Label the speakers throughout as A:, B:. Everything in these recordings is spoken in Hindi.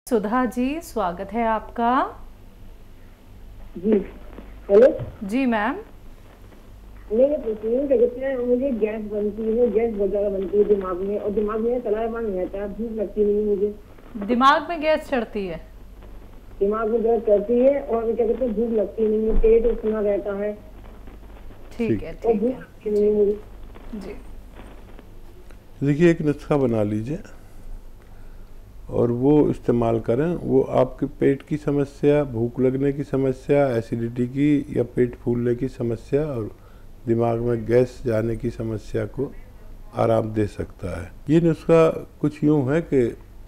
A: सुधा जी, स्वागत है आपका।
B: जी हेलो।
A: जी मैम।
B: मैं ये पूछ रही हूँ क्या कहते हैं, मुझे गैस बनती है, गैस बहुत ज़्यादा बनती है दिमाग में, और दिमाग में चलायमान नहीं रहता है, भूख लगती नहीं है मुझे।
A: दिमाग में गैस चढ़ती है?
B: दिमाग में दर्द करती है और क्या कहते हैं भूख लगती नहीं है, पेट उठना रहता है
A: ठीक है,
B: और
A: ठीक
B: भूख
A: है
B: लगती नहीं है मुझे।
A: जी।
C: देखिए, एक नुस्खा बना लीजिए और वो इस्तेमाल करें। वो आपके पेट की समस्या, भूख लगने की समस्या, एसिडिटी की या पेट फूलने की समस्या और दिमाग में गैस जाने की समस्या को आराम दे सकता है। ये नुस्खा कुछ यूँ है कि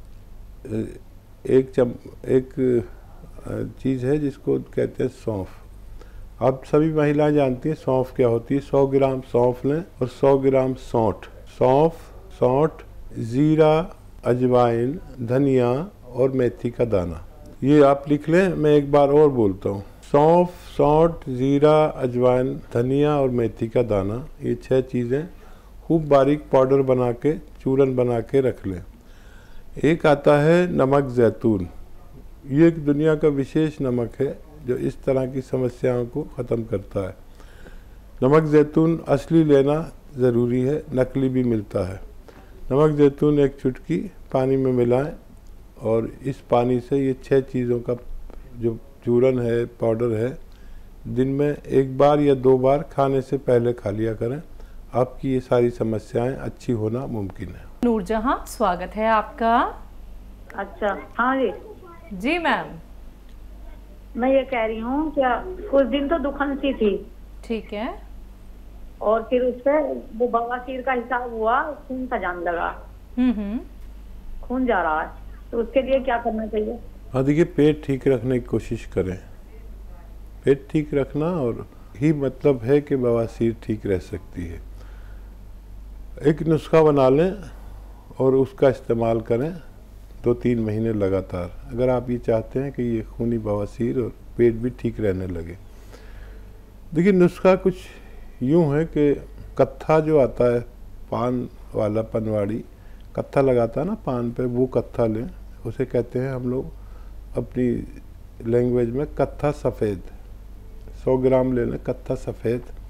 C: एक चीज़ है जिसको कहते हैं सौंफ। आप सभी महिलाएं जानती हैं सौंफ क्या होती है। 100 ग्राम सौंफ लें और 100 ग्राम सौंठ। सौंफ, सौंठ, ज़ीरा, अजवाइन, धनिया और मेथी का दाना, ये आप लिख लें। मैं एक बार और बोलता हूँ। सौंफ, सौंठ, ज़ीरा, अजवाइन, धनिया और मेथी का दाना, ये 6 चीज़ें खूब बारीक पाउडर बना के, चूरन बना के रख लें। एक आता है नमक ज़ैतून। ये एक दुनिया का विशेष नमक है जो इस तरह की समस्याओं को ख़त्म करता है। नमक ज़ैतून असली लेना ज़रूरी है, नकली भी मिलता है। नमक ज़ैतून एक चुटकी पानी में मिलाएं और इस पानी से ये 6 चीज़ों का जो चूरन है, पाउडर है, दिन में 1 बार या 2 बार खाने से पहले खा लिया करें। आपकी ये सारी समस्याएं अच्छी होना मुमकिन है।
A: नूरजहां, स्वागत है आपका।
D: अच्छा, हाँ जी।
A: जी मैम।
D: मैं ये कह रही हूँ क्या कुछ दिन तो दुखन सी थी,
A: ठीक है।
D: और फिर उससे वो बवासीर का हिसाब हुआ, खून सा जाने लगा, खून जा रहा है, तो उसके लिए क्या करना चाहिए?
C: हाँ, देखिए, पेट ठीक रखने की कोशिश करें। पेट ठीक रखना और ही मतलब है कि बवासीर ठीक रह सकती है। एक नुस्खा बना लें और उसका इस्तेमाल करें 2-3 महीने लगातार, अगर आप ये चाहते हैं कि ये खूनी बवासीर और पेट भी ठीक रहने लगे। देखिए, नुस्खा कुछ यूँ है कि कत्था जो आता है, पान वाला पनवाड़ी कत्था लगाता है ना पान पे, वो कत्था लें। उसे कहते हैं हम लोग अपनी लैंग्वेज में कत्था सफ़ेद। 100 ग्राम ले लें कत्था सफ़ेद।